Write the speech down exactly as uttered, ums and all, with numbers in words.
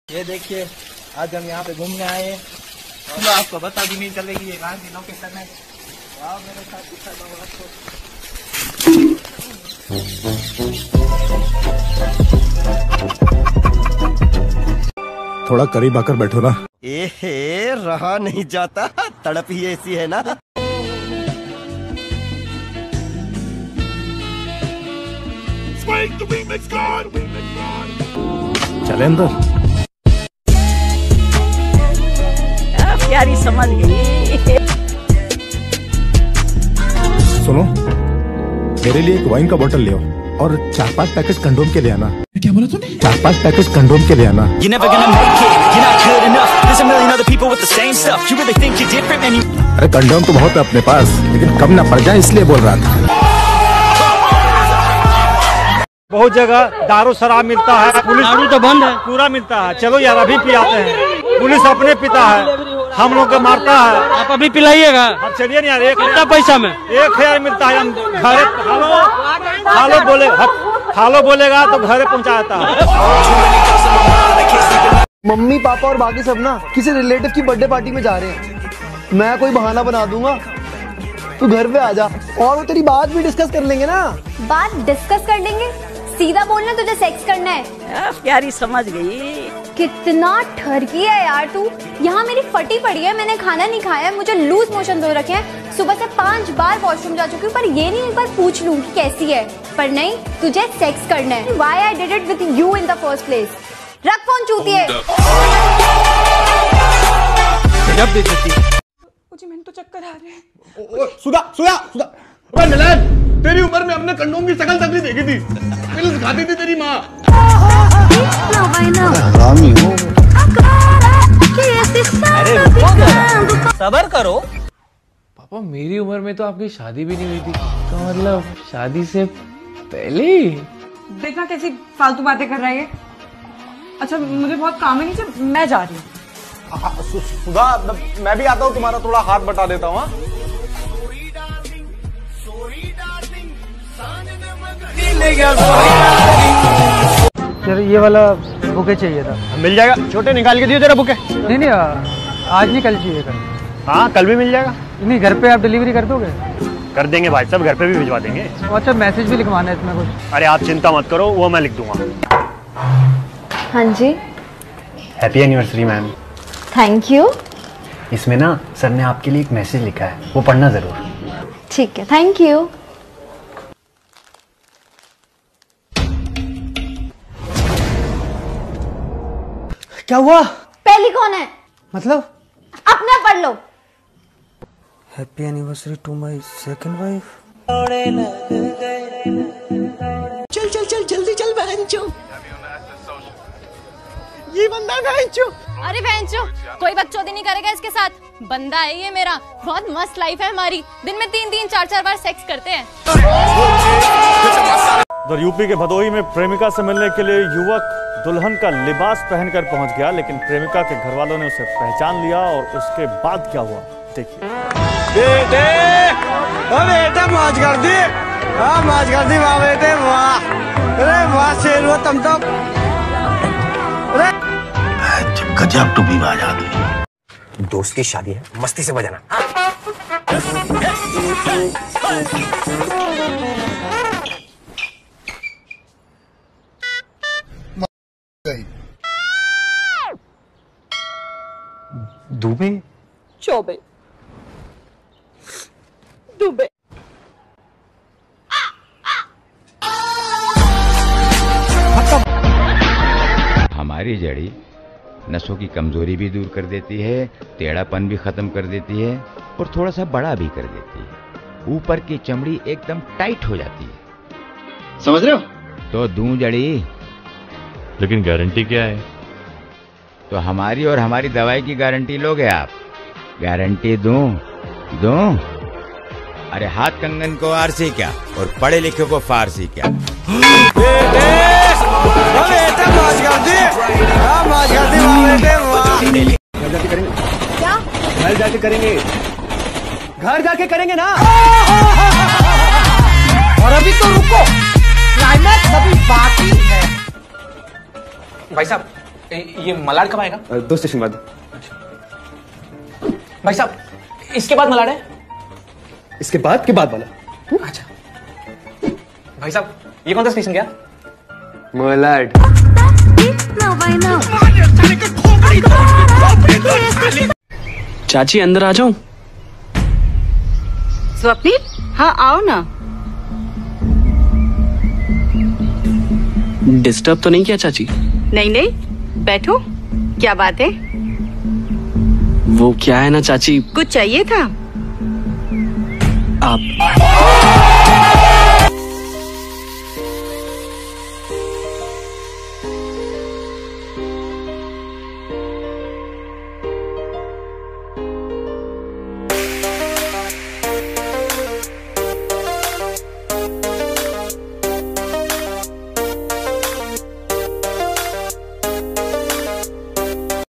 ये देखिए आज हम यहाँ पे घूमने आए हैं और आपको बता भी नहीं चलेगी ये कहाँ की लोकेशन है। आओ मेरे साथ दिखा दो आपको। थोड़ा करीब आकर बैठो ना। ए हे रहा नहीं जाता, तड़प ही ऐसी है ना। चले अंदर। प्यारी समझ गई। सुनो, मेरे लिए एक वाइन का बोतल ले आओ और चार पांच पैकेट कंडोम के ले आना। क्या बोला तूने? चार पांच पैकेट कंडोम के ले आना। You're never gonna make it, you're not good enough. There's a million other people with the same stuff. You really think you're different, man? You... अरे कंडोम तो बहुत है अपने पास, लेकिन कम ना पड़ जाए इसलिए बोल रहा था। बहुत जगह दारू शराब मिलता है, पुलिस दारू तो बंद है, पूरा मिलता है। चलो यार अभी पिलाते हैं। पुलिस अपने पिता है, हम लोग को मारता है। आप अभी पिलाइएगा। अब चलिए ना यार, एक कितना पैसा में एक हजार मिलता है। हम घरे हालो हालो बोले हालो बोलेगा तो घरे पहुँचाता है। मम्मी पापा और बाकी सब ना किसी रिलेटिव की बर्थडे पार्टी में जा रहे हैं। मैं कोई बहाना बना दूंगा, तू घर पे आ जा और वो तेरी बात भी डिस्कस कर लेंगे ना। बात डिस्कस कर लेंगे? सीधा बोलना, तुझे सेक्स करना है। प्यारी समझ गई। कितना ठरकी है यार तू। यहाँ मेरी फटी पड़ी है, मैंने खाना नहीं खाया, मुझे लूज मोशन हो रखे हैं। सुबह से पांच बार वॉशरूम जा चुकी हूँ, पर ये नहीं एक बार पूछ लूँ कि कैसी है। पर नहीं, तुझे सेक्स करना है। Why I did it with you in the first place? रख फोन चूतिए। जब भी देती मुझे मैंने तो चक्कर आ रहे हैं। सुधा सुधा सुधा अबे नलायक, तेरी उम्र में हमने कंडोम की शक्ल तक नहीं देखी थी। पिल्स खाती थी तेरी माँ। हरामी हो। अरे सबर करो। पापा मेरी उम्र में तो आपकी शादी भी नहीं हुई थी, तो मतलब शादी से पहले। देखना कैसी फालतू बातें कर रहा है। अच्छा मुझे बहुत काम है नीचे, मैं जा रही हूँ। सुधा मैं भी आता हूँ, तुम्हारा थोड़ा हाथ बटा देता हूँ। यार ये वाला बुके चाहिए था। मिल जाएगा, छोटे निकाल के दियो तेरा बुके। नहीं नहीं आज नहीं, कल चाहिए। कल? हाँ कल भी मिल जाएगा। नहीं, घर पे आप डिलीवरी कर दोगे? कर देंगे भाई साहब, घर पे भी भिजवा देंगे। अच्छा मैसेज भी लिखवाना है इसमें कुछ? अरे आप चिंता मत करो, वो मैं लिख दूंगा। हाँ जी। Happy anniversary ma'am. Thank you. इसमें ना सर ने आपके लिए एक मैसेज लिखा है, वो पढ़ना जरूर। ठीक है, थैंक यू। क्या हुआ? पहली कौन है? मतलब अपना पढ़ लो। Happy anniversary to my second wife. चल चल चल जल्दी चल बहनचो, ये बंदा बहनचो। अरे बहनचो, कोई बकचोदी नहीं करेगा इसके साथ। बंदा है ये मेरा, बहुत मस्त लाइफ है हमारी। दिन में तीन तीन चार चार बार सेक्स करते हैं। उधर यूपी के भदोही में प्रेमिका से मिलने के लिए युवक दुल्हन का लिबास पहनकर पहुंच गया, लेकिन प्रेमिका के घर वालों ने उसे पहचान लिया। और उसके बाद क्या हुआ देखिए। बेटे ओ बेटे मौज कर दी, हाँ मौज कर दी वाह बेटे वाह। अरे वाह शेर हुआ तुम तो। गजब टूपी बाज आदमी। दोस्त की शादी है, मस्ती से बजाना। दुबे चौबे दुबे। हमारी जड़ी नसों की कमजोरी भी दूर कर देती है, टेढ़ापन भी खत्म कर देती है और थोड़ा सा बड़ा भी कर देती है। ऊपर की चमड़ी एकदम टाइट हो जाती है, समझ रहे हो? तो दूं जड़ी। लेकिन गारंटी क्या है? तो हमारी और हमारी दवाई की गारंटी लोगे आप? गारंटी दूं दूं? अरे हाथ कंगन को आरसी क्या और पढ़े लिखे को फारसी क्या। क्या घर जाके करेंगे? घर जाके करेंगे ना। और अभी तो रुको, क्लाइमैक्स अभी बाकी है। भाई साहब ये मलाड कब आएगा? दो स्टेशन बाद। भाई साहब इसके बाद मलाड है? इसके बाद के बाद वाला। अच्छा भाई साहब ये कौन सा स्टेशन गया? मलाड। चाची अंदर आ जाऊं? स्वप्निल हाँ आओ ना। डिस्टर्ब तो नहीं किया चाची? नहीं नहीं बैठो, क्या बात है? वो क्या है ना चाची, कुछ चाहिए था? आप